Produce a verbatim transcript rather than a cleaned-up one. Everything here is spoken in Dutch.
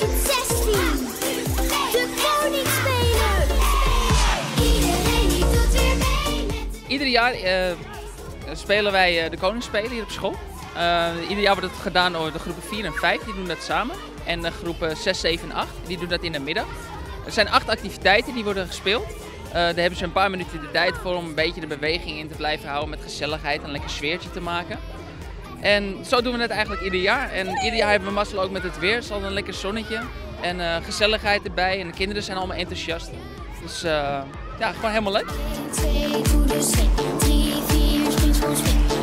tweeduizend zestien. De Koningsspelen. Iedereen die doet weer mee met... Ieder jaar uh, spelen wij uh, de Koningsspelen hier op school. Uh, ieder jaar wordt het gedaan door de groepen vier en vijf, die doen dat samen. En de groepen zes, zeven en acht, die doen dat in de middag. Er zijn acht activiteiten die worden gespeeld. Uh, daar hebben ze een paar minuten de tijd voor om een beetje de beweging in te blijven houden met gezelligheid en een lekker sfeertje te maken. En zo doen we het eigenlijk ieder jaar. En ieder jaar hebben we mazzel ook met het weer. Het is altijd een lekker zonnetje en uh, gezelligheid erbij. En de kinderen zijn allemaal enthousiast. Dus uh, ja, gewoon helemaal leuk. twee, doe de swing. drie, vier, spring, sprong, spring.